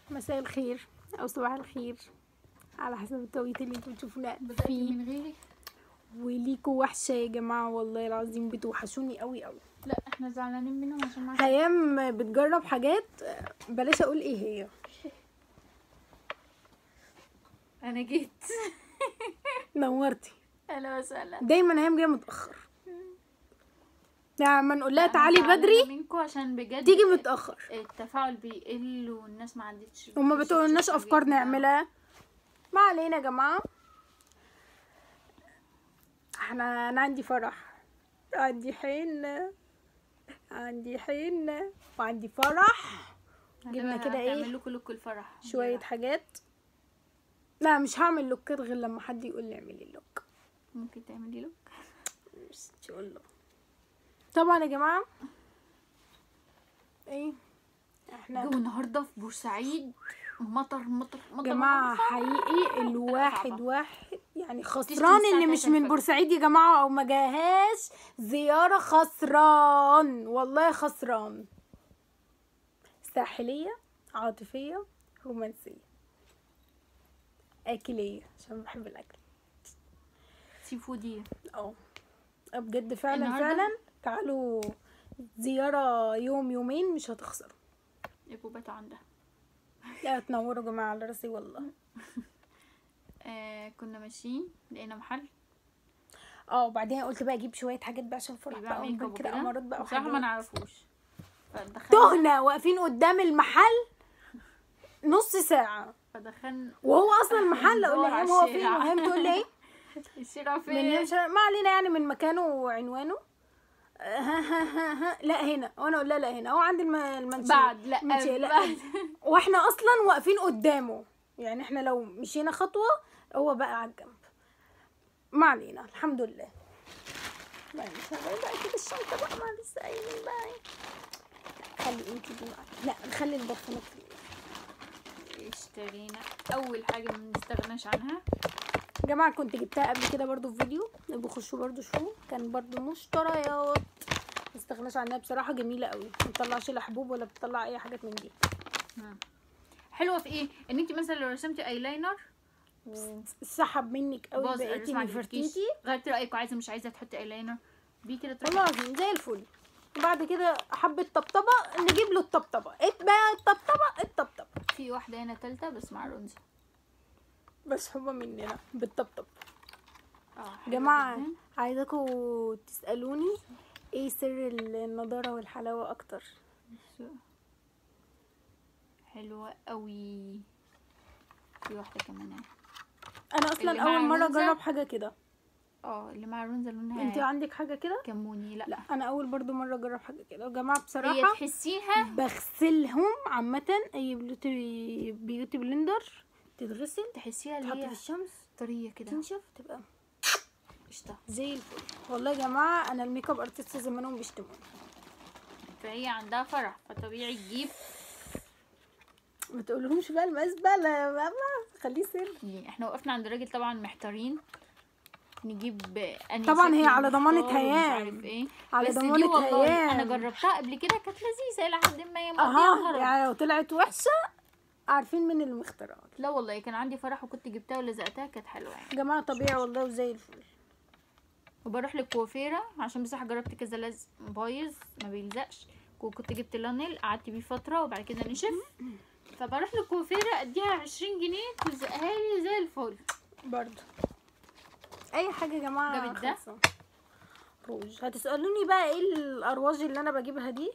مساء الخير او صباح الخير على حسب التوقيت اللي انتوا بتشوفونا فيه. من غيري وليكوا وحشه يا جماعه، والله العظيم بتوحشوني قوي قوي. لا احنا زعلانين منهم عشان ما هيام بتجرب حاجات، بلاش اقول ايه هي. انا جيت. نورتي. اهلا وسهلا. دايما هيام جايه متاخر، لما نقول لها تعالي بدري منكم عشان بجد تيجي متاخر. التفاعل بيقل والناس ما عندتش، هما بتقولناش افكار نعملها. ما علينا يا جماعه، انا عندي فرح، عندي حنه وعندي فرح. جبنا كده ايه، هعمل لكم لوك الفرح شويه حاجات. لا مش هعمل لوكات غير لما حد يقول لي اعملي اللوك. ممكن تعملي لوك بس ان شاء الله. طبعا يا جماعه ايه، احنا جو النهارده في بورسعيد مطر مطر مطر جماعه مطر. حقيقي الواحد يعني خسران اللي مش من بورسعيد يا جماعه، او ما جاهاش زياره، خسران والله خسران. ساحليه، عاطفيه، رومانسيه، اكليه عشان بحب الاكل، سي فوديه. بجد فعلا تعالوا زياره يوم يومين مش هتخسروا. يبقوا باتوا عندها. لا تنوروا يا جماعه على راسي والله. كنا ماشيين لقينا محل، وبعدين قلت بقى اجيب شويه حاجات بقى عشان الفرح بقى، ميك اب كده امارات بقى بصراحه وحاجات. ما نعرفوش، تهنا واقفين قدام المحل نص ساعه، فدخلنا وهو اصلا المحل اقول لها هو فين، وهي تقول لي ايه الشارع فين، ما علينا يعني من مكانه وعنوانه. لا هنا، وانا اقول لها لا هنا، هو عند المنشيه بعد لا بعد. واحنا اصلا واقفين قدامه، يعني احنا لو مشينا خطوه هو بقى على الجنب. ما علينا الحمد لله. بقى كده الشنطه بقى، ما لسه قايلين بقى. خلي انتي دي معاكي، لا نخلي البرفانات في اشترينا اول حاجه ما نستغناش عنها يا جماعه. كنت جبتها قبل كده برضو في فيديو، بخشوا برضو شوفوا، كان برضو مشتريات ما استغناش عنها بصراحه، جميله قوي، ما بتطلعش لا حبوب ولا بتطلع اي حاجات من دي. حلوه في ايه، ان انت مثلا لو رسمتي ايلاينر سحب منك قوي، بقيتي نفرتيتي، غيرتي رايك وعايزه مش عايزه تحطي ايلاينر بيه كده والله العظيم زي الفل. وبعد كده حبه طبطبه، نجيب له الطبطبه، بقى الطبطبه. في واحده هنا تالته بس مع رونزه، بس حبه مننا بالطبطب. جماعه عايزاكم تسالوني ايه سر النضاره والحلاوه اكتر. حلوه قوي. في واحده كمان انا اصلا اول مره اجرب حاجه كده. اللي مع رونزه لونها. انت عندك حاجه كده كموني؟ لا انا اول برضو مره اجرب حاجه كده يا جماعه بصراحه. هي تحسيها بغسلهم عامه، اي بيوتي بلندر تتغسل، تحسيها تحط اللي هي في الشمس طريه كده تنشف، تبقى قشطه زي الفل. والله يا جماعه انا الميك اب ارتست زمانهم بيشتموني. فهي عندها فرح فطبيعي تجيب. ما تقولهمش بقى المزبله يا ماما، خليه سر. احنا وقفنا عند الراجل طبعا محتارين نجيب انهي طبعا هي على نختار ضمانة هيام، ايه. على بس دي ضمانة والله هيام. انا جربتها قبل كده كانت لذيذه الى حد ما، هي مقضيه يعني لو طلعت وحشه عارفين من اللي مختارها. لا والله كان عندي فرح وكنت جبتها ولزقتها كانت حلوه يعني يا جماعه طبيعي والله وزي الفل. وبروح للكوافيره عشان بصراحه جربت كذا لزق بايظ ما بيلزقش، وكنت جبت لانيل قعدت بيه فتره وبعد كده نشف، فبروح للكوافيره اديها 20 جنيه تلزقها لي زي الفل. برضه اي حاجه يا جماعه. جابت ده روج. هتسالوني بقى ايه الارواج اللي انا بجيبها دي،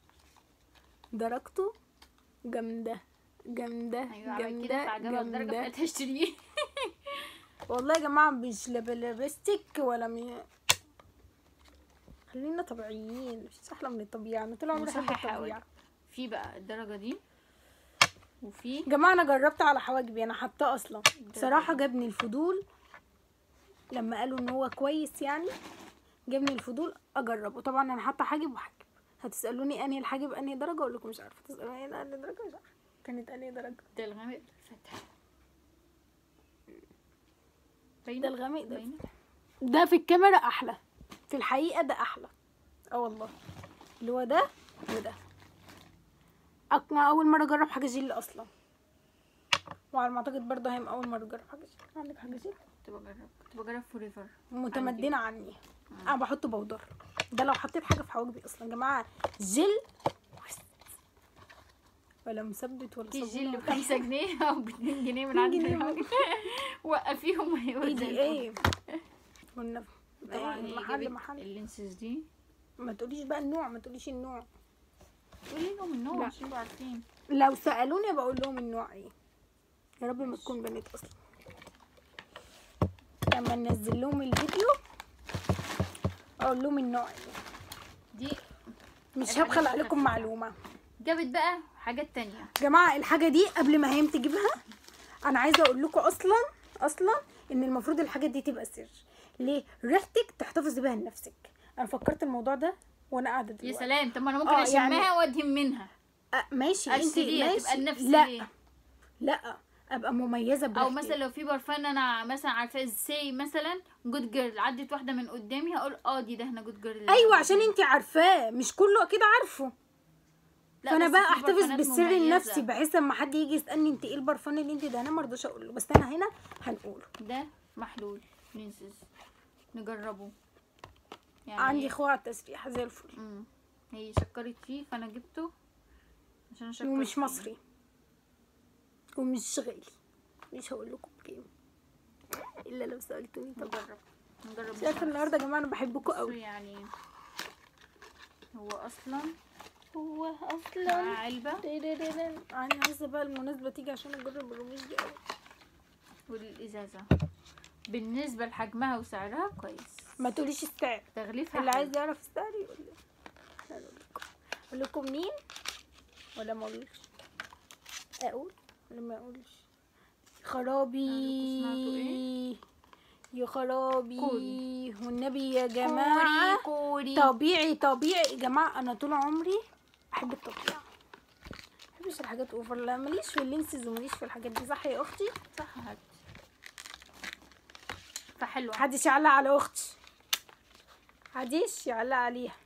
درجته جامده جامده. ايوه جامده كده فعجبها الدرجه بقيت هشتريه. والله يا جماعه مش لبستك ولا خلينا طبيعيين، مش احلى من الطبيعه، انا طول عمري بحب الطبيعه. في بقى الدرجه دي، وفي يا جماعه انا جربت على حواجبي، انا حاطاه اصلا بصراحه جابني الفضول لما قالوا ان هو كويس، يعني جابني الفضول اجربه. طبعا انا حاطه حاجب وحاجب. هتسالوني انهي الحاجب انهي درجه، اقول لكم مش عارفه. تسالوني انهي درجه، مش عارفه كانت انهي درجه. ده الغامق الفتح، ده الغامق ده في الكاميرا احلى، في الحقيقه ده احلى. والله اللي هو ده وده. اول مره اجرب حاجه جيل اصلا. وعلى ما اعتقد برضه هي اول مره اجرب حاجه زي كده. عندك حاجه زي كده؟ كنت بجرب فوريفر. متمدنه عني. انا بحط بودر. ده لو حطيت حاجه في حواجبي اصلا يا جماعه جل ولا مثبت ولا في صابونه جل ب5 جنيه او ب2 جنيه من عند جنيه. الراجل. وقفيهم ايه هيودي دي ايه كنا طبعا ايه هي محل جابت محل. اللينسز دي. ما تقوليش بقى النوع، ما تقوليش النوع. قولي لهم النوع لا. عشان يبقوا عارفين. لو سالوني بقول لهم النوع ايه. يا رب ما تكون بنت اصلا. لما ننزل لهم الفيديو اقول لهم النوع ايه. دي مش الحاجات هبخل عليكم الخفيفة. معلومه. جابت بقى حاجات تانية. يا جماعه الحاجه دي قبل ما هي تجيبها انا عايزه اقول لكم اصلا ان المفروض الحاجه دي تبقى سر. ليه؟ ريحتك تحتفظي بيها لنفسك. انا فكرت الموضوع ده وانا قاعده يا دلوقتي. سلام، طب ما انا ممكن يعني اشمها وادهم منها. ماشي انت اشتريها ماشي. تبقى لنفسي لا ليه؟ لا ابقى مميزه بريحتي. او مثلا لو في برفان انا مثلا عارفاه سي مثلا جود جيرل، عدت واحده من قدامي هقول دي دهنا جود جيرل. ايوه عشان انت عارفاه، مش كله اكيد عارفه. لا، فانا بس بقى في احتفظ برفانات بالسر مميزة. لنفسي بحيث لما حد يجي يسالني انت ايه البرفان اللي انت ده، انا ما رضاش اقول له، بس انا هنا هنقوله. ده محلول لينسز نجربه يعني عندي اخوه على التسريحه زي الفل. هي شكرت فيه فانا جبته عشان اشكر ومش فيه. مصري ومش غالي. مش هقول لكم بكام الا لو سالتوني. طب نجرب شايفه النهارده يا جماعه انا بحبكم قوي. يعني هو اصلا مع علبه. انا عايزه بقى المناسبه تيجي عشان اجرب الرموش دي قوي. والازازه بالنسبه لحجمها وسعرها كويس. ما تقوليش السعر. تغليفها اللي حلو. عايز يعرف السعر يقول لي. اقول لكم مين ولا ما اقولش؟ اقول ولا ما اقولش؟ خرابي يا خرابي كوري. والنبي يا جماعه كوري. طبيعي يا جماعه. انا طول عمري احب الطبيعه، ما بحبش الحاجات اوفر. لا ماليش في اللينسز وماليش في الحاجات دي. صح يا اختي؟ صح. فحلوه. محدش يعلق على اختي، محدش يعلق عليها.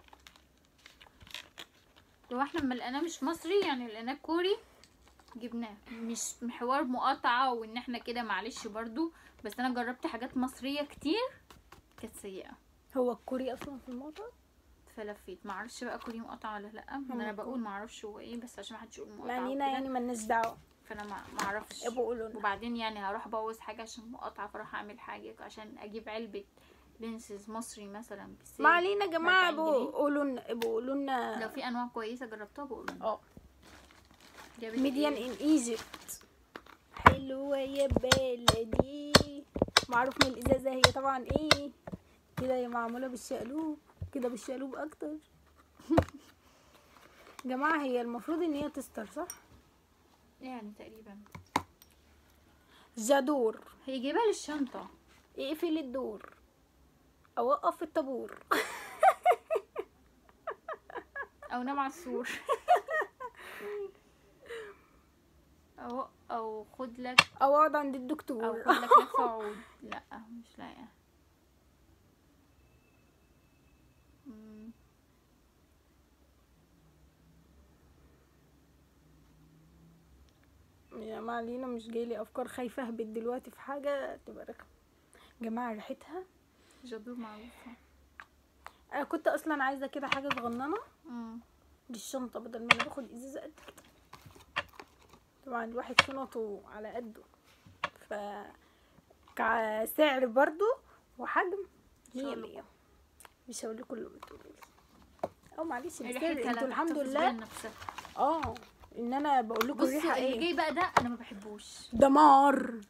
لو احنا لما لقيناه مش مصري يعني لقيناه كوري جبناه. مش محور مقاطعه وان احنا كده معلش برضو، بس انا جربت حاجات مصريه كتير كانت سيئه. هو الكوري اصلا في الموضوع فلفيت معرفش بقى كوري مقاطعه ولا لا. انا بقول معرفش هو ايه بس عشان محدش يقول مقاطعه معنينا يعني مالناش دعوه. فانا معرفش. وبعدين يعني هروح ابوظ حاجه عشان مقاطعه، فاروح اعمل حاجه عشان اجيب علبه لينسز مصري مثلا ما علينا يا جماعه. بقولوا لنا لو في انواع كويسه جربتها بقولوا. ميديان ان ايجيبت حلوه يا بلدي. معروف من الازازه هي طبعا ايه كده، هي معموله بالشقلوب كده، بالشقلوب اكتر. جماعه هي المفروض ان هي تستر صح يعني تقريبا. جادور هي جايبها للشنطه. اقفل الدور اوقف في الطابور او نام على السور. او خد لك او اقعد عند الدكتور او خد لك لفه عود. لا مش لاقيه. يا ما علينا. مش جايلي افكار، خايفه اهبط دلوقتي في حاجه تبقى رخمه. جماعه ريحتها جادور معروفه. انا كنت اصلا عايزه كده حاجه صغننه للشنطه بدل ما انا باخد ازازه قد كده. طبعا الواحد شنطه على قده، ف كسعر برضو وحجم 100. مش هقول لكم اللي بتقولوا لي او معلش انتوا الحمد لله ان انا بقول لكم الريحه اللي جاي بقى ده انا ما بحبوش. دمار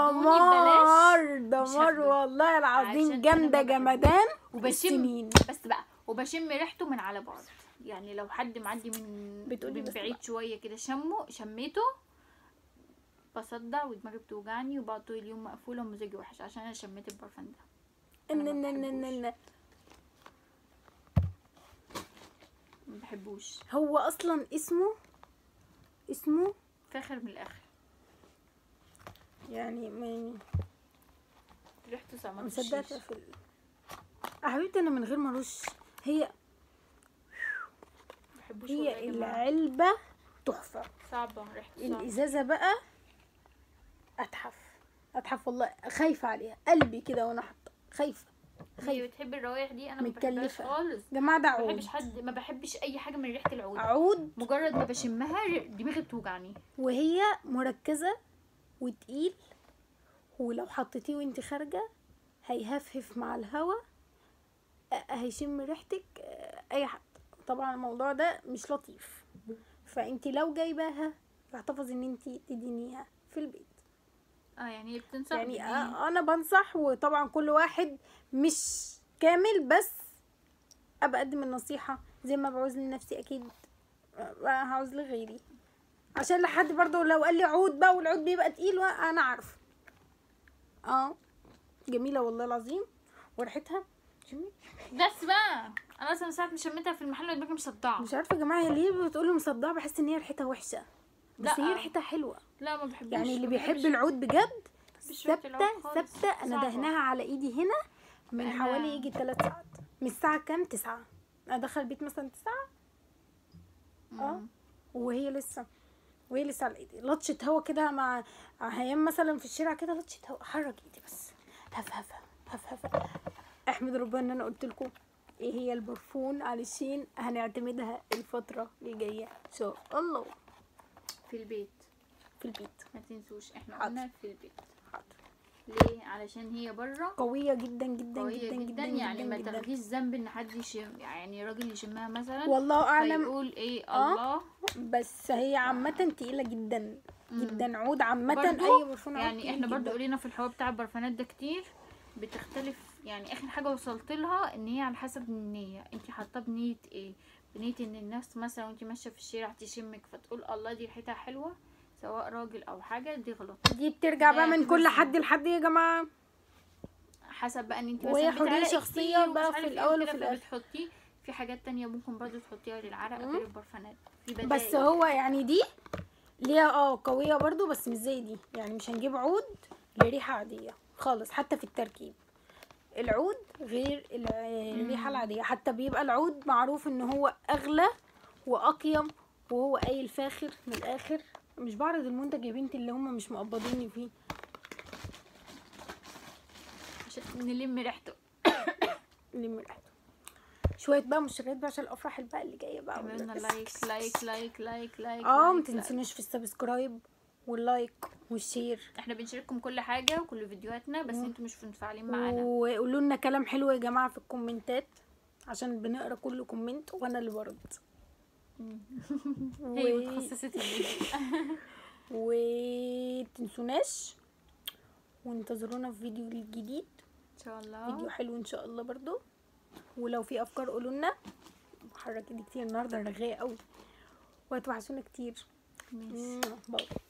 دمار والله العظيم. جامده جمدان وبشم وبشم ريحته من على بعد. يعني لو حد معدي من بعيد شويه كده شميته بصدع ودماغي بتوجعني وبقعد طول اليوم مقفوله ومزاجي وحش عشان انا شميت البرفان ده. ما بحبوش. هو اصلا اسمه فاخر من الاخر يعني. ريحته صعبه. مصدقه في حبيبتي انا من غير ما ارش. هي العلبه تحفه صعبه ريحته. الازازه بقى اتحف والله، خايفه عليها قلبي كده وانا حاطه، خايفه. هي بتحب الروايح دي، انا ما بحبهاش متكلفة. خالص. يا جماعه ده ما بحبش عود. ما بحبش اي حاجه من ريحه العود. عود مجرد ما بشمها دماغي بتوجعني. وهي مركزه وتقيل، ولو حطيتيه وانت خارجه هيهفهف مع الهوا، هيشم ريحتك اي حد. طبعا الموضوع ده مش لطيف، فانت لو جايباها فاحتفظي ان انت تدينيها في البيت. يعني بتنصح يعني بدي. انا بنصح، وطبعا كل واحد مش كامل، بس ابقى اقدم النصيحه زي ما بعوز لنفسي اكيد هعوز لغيري، عشان لحد برضو لو قال لي عود بقى والعود بيبقى تقيل انا عارفه. جميله والله العظيم، وريحتها بس بقى انا اصلا ساعه ما شميتها في المحل دماغي مصدعه. مش عارفه يا جماعه هي ليه بتقولوا مصدعه، بحس ان هي ريحتها وحشه، بس لا. هي ريحتها حلوه. لا ما بحبش. يعني اللي ما بيحب بحبش- العود بجد بحبش ريحة العود خالص. ثابته. انا صعبة. دهناها على ايدي هنا من أنا- حوالي يجي 3 ساعات، من الساعه كام؟ 9. انا دخل البيت مثلا 9. وهي لسه على ايدي. لطشه هوا كده مع هيام مثلا في الشارع كده، لطشه هوا، حرك ايدي بس، هف هف هف هف. احمد ربنا ان انا قلت لكم ايه هي البرفون، علشان هنعتمدها الفتره الجايه ان شاء الله في البيت. في البيت. ما تنسوش احنا حاضر. قلنا في البيت. حاضر. ليه؟ علشان هي بره قويه جدا جدا قوية جدا جدا. جدا يعني ما جدا. تاخديش ذنب ان حد يشم، يعني راجل يشمها مثلا والله اعلم، فيقول ايه الله. بس هي عامه تقيله جدا جدا. عود عامه برضو اي برفان عود يعني تقيل احنا برضو جدا. قلنا في الحوار بتاع البرفانات ده كتير بتختلف. يعني اخر حاجه وصلت لها ان هي على حسب النيه، انت حاطه بنيه ايه؟ بنيه ان الناس مثلا وانت ماشيه في الشارع تشمك فتقول الله دي ريحتها حلوه، سواء راجل او حاجه، دي غلط. دي بترجع بقى ده من كل تبذير. حد لحد يا جماعه، حسب بقى ان انت وهي مثلا حرية بتعرقي شخصية كتير بقى ومش في عارف الأول ايه وفي وكده الآخر. فبتحطيه في حاجات تانية ممكن برضو تحطيها للعرق غير البرفانات. في بدائل. بس هو يعني دي ليها قوية برضو، بس مش زي دي. يعني مش هنجيب عود لريحة عادية خالص، حتى في التركيب العود غير الريحة العادية. حتى بيبقى العود معروف ان هو اغلى واقيم، وهو قايل فاخر من الاخر. مش بعرض المنتج يا بنتي اللي هم مش مقبضيني فيه، عشان نلم ريحته. اللي من ريحته شوية بقى مشتريات بقى عشان الافراح بقى اللي جايه بقى. عملنا لايك. ما تنسونوش في السبسكرايب واللايك والشير. احنا بنشارككم كل حاجه وكل فيديوهاتنا، بس انتوا مش متفاعلين معانا. وقولوا لنا كلام حلو يا جماعه في الكومنتات، عشان بنقرا كل كومنت وانا اللي برد. هي متخصصه الفيديو. وتنسوناش وانتظرونا في فيديو جديد، ان شاء الله. فيديو حلو ان شاء الله برضو. ولو في افكار قولوا لنا. محرك ايدي كتير النهارده، رغايه قوي، وهتوحشونا كتير. ماشي. باي.